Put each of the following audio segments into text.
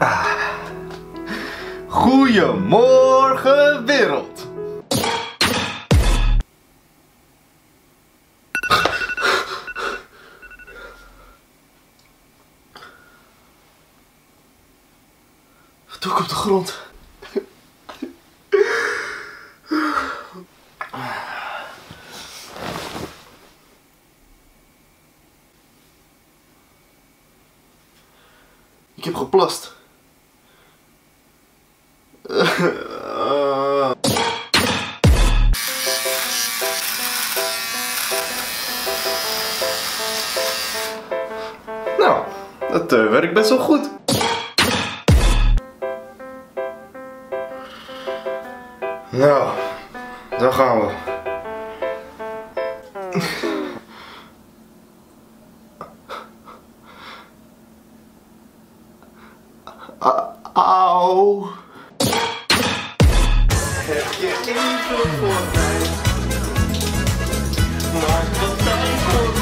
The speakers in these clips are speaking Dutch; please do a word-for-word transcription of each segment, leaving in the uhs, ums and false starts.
Ah. Goedemorgen wereld. Wat doe ik op de grond? Ik heb geplast. Uh. Nou, dat uh, werkt best wel goed. Nou, daar gaan we. Auw. Heb je even voor mij? Maak wat tijd voor.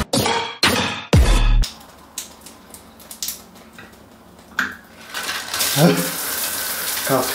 Huh? Koud.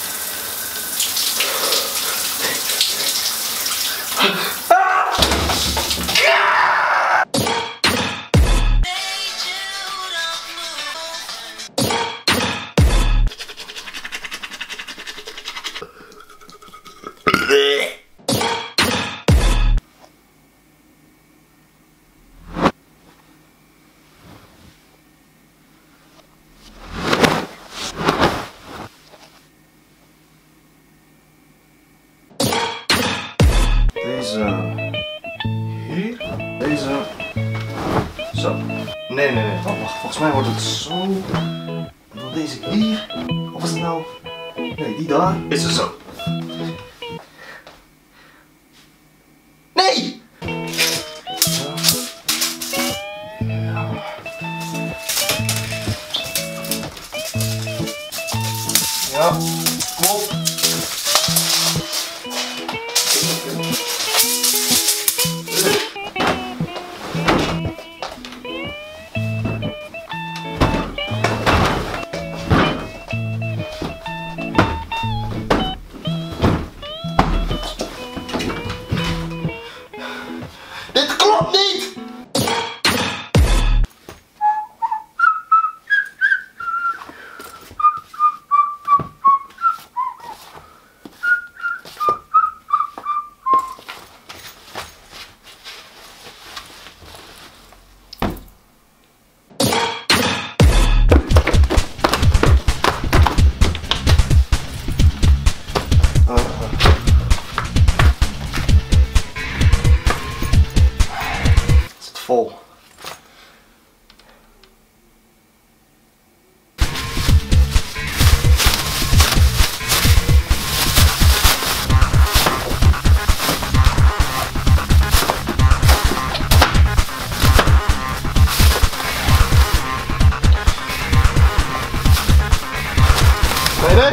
Deze hier, deze zo. Nee, nee, nee, wacht, volgens mij wordt het zo. En dan deze hier. Of is het nou? Nee, die daar. Is het zo. Nee! Zo. Ja. Ja, kom op. Dit klopt niet! Vol. Tweede.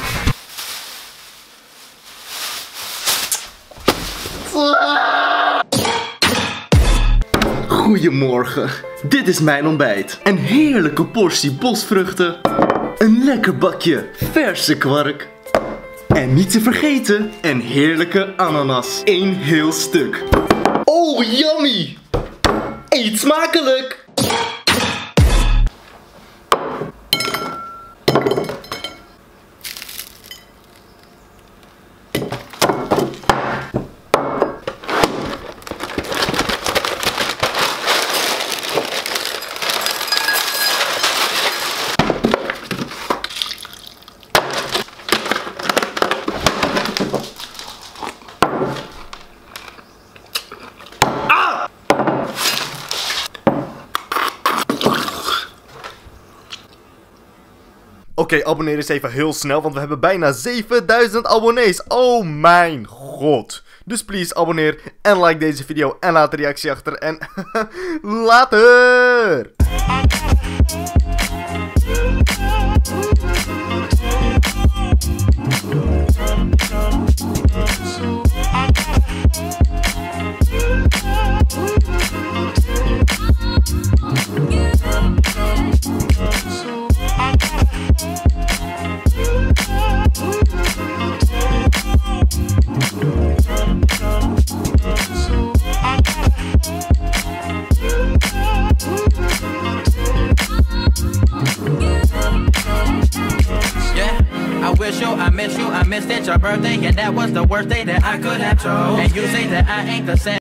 Goedemorgen, dit is mijn ontbijt. Een heerlijke portie bosvruchten. Een lekker bakje verse kwark. En niet te vergeten, een heerlijke ananas. Eén heel stuk. Oh, yummy! Eet smakelijk! Oké, okay, abonneer eens even heel snel, want we hebben bijna zevenduizend abonnees. Oh mijn god. Dus please abonneer en like deze video en laat een reactie achter. En later! I missed it, your birthday, and that was the worst day that I could have chose. And you say that I ain't the same.